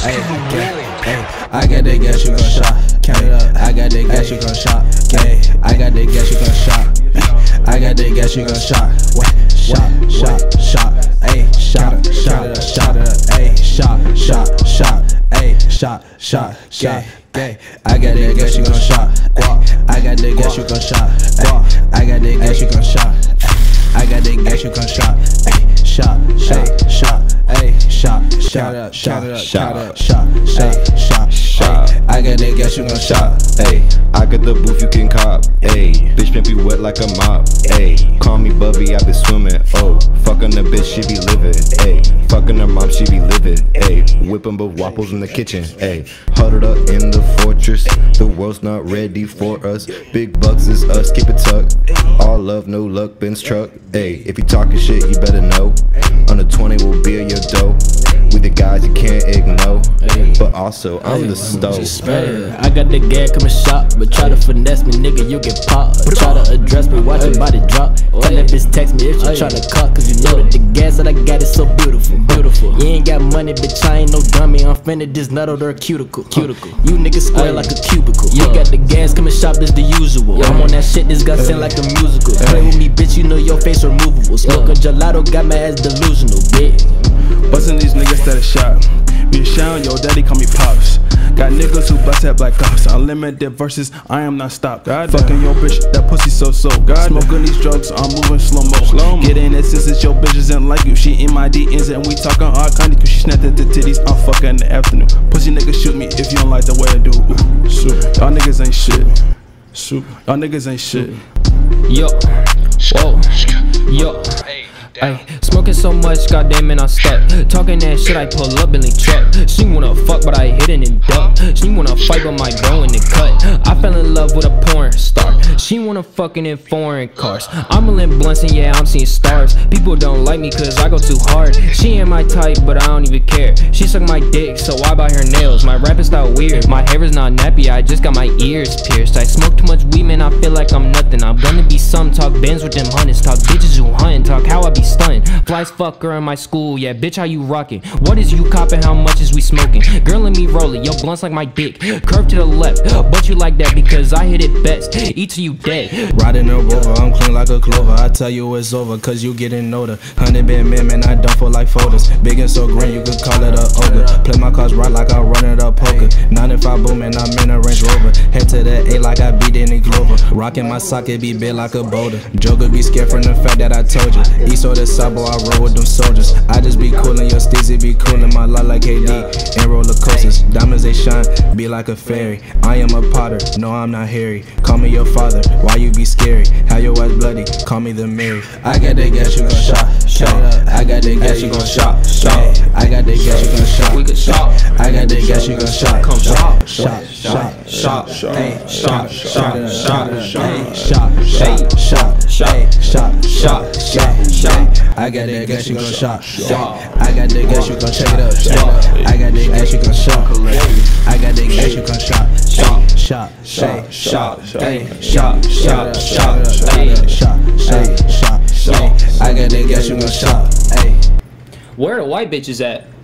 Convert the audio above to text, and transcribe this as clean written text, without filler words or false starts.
Hey, I got that gas, you gon' shot. Count it up. I got that gas, you gon' shot. Hey, I got that gas, you gon' shot. I got that gas, you gon' shot. Shot. Hey, shot it up. Hey, shot. Hey, shot. Gay. I got that gas, you gon' shot. I got that gas, you gon' shot. I got that gas, you gon' shot. I got that gas, you gon' shot. Shot. Hey, shot. I got that gas, you gon' shot. Hey, I got the booth you can cop. Hey, bitch been be wet like a mop. Hey, call me Bubby, I been swimming. Oh, fucking the bitch, she be living. Hey, fucking her mom, she be living. Hey, whipping both waffles in the kitchen. Hey, huddled up in the fortress. The world's not ready for us. Big bucks is us, keep it tucked. All love, no luck, Ben's truck. Hey, if you talking shit, you better know. On the 20 will be in your dough. We the guys you can't ignore. But also, I'm the stove. I got the gas, come and shop. But try to finesse me, nigga, you get popped. Try to address me, watch your body drop. Tell that bitch text me if she try to cut. Cause you know that the gas that I got is so beautiful. You ain't got money, bitch, I ain't no dummy. I'm finna just nut her cuticle. You niggas square like a cubicle. You got the gas, come and shop, it's the usual. I'm on that shit, this got sound like a musical. Play with me, bitch, you know your face removable. Smoking gelato, got my ass delusional, bitch. Bustin' these niggas that a shot. Be a shine, yo, daddy call me Pops. Got niggas who bust at Black Ops. Unlimited versus I am not stopped. Fucking your bitch, that pussy so. Smoking these drugs, I'm moving slow-mo. Get in it since it's your bitch doesn't like you. She in my DMs and we talking all kind of cause she snapped at the titties. I'm fucking in the afternoon. Pussy nigga shoot me if you don't like the way I do. Y'all niggas ain't shit. Y'all niggas ain't shit. Yo, ay, smoking so much, goddamn it, I'm stuck. Talking that shit, I pull up Billy truck. She wanna fuck, but I hit it and duck. She wanna fight, but my girl in the cut. I fell in love with a porn star. She wanna fucking in foreign cars. I'm rolling blunts and yeah, I'm seeing stars. People don't like me cause I go too hard. She ain't my type, but I don't even care. She suck my dick, so I buy her nails. My rapping style weird, my hair is not nappy. I just got my ears pierced. I smoke too much weed, man, I feel like I'm nothing. I'm gonna be some talk Benz with them hunters. Talk bitches who huntin', talk how I be stunning. Flies fucker in my school, yeah, bitch, how you rockin'? What is you coppin', how much is we smoking? Girl, let me roll it, yo, blunts like my dick. Curve to the left, but you like that because I hit it best. Eat till you dead. Riding a rover, I'm clean like a clover. I tell you it's over, cause you getting older. 100 been man, I don't feel like folders. Big and so green, you could call it a ogre. Play my cards right like I run it up poker. 95 booming, I'm in a Range Rover. Head to the A like I beat Danny Glover. Rockin' my socket, be big like a boulder. Joker be scared from the fact that I told you. East or the Sabo, I roll with them soldiers. I just be coolin', your Steezy be coolin'. My lot like KD and roller coasters. Diamonds they shine, be like a fairy. I am a Potter, no I'm not Harry. Call me your father, why you be scary? How your ass bloody, call me the Mary. I got that gas, you gon' shot. I got that gas, you gon' shot. I got that gas, you gon' shot. We could shot. I got that gas, you gon' shot. Come shot. I got that gas, you gon' shot. I got that gas, you gon' check it up. I got that gas, you gon' shot. I got that gas, you gon' shot. I got that gas, you gon' shot. Where the white bitches at?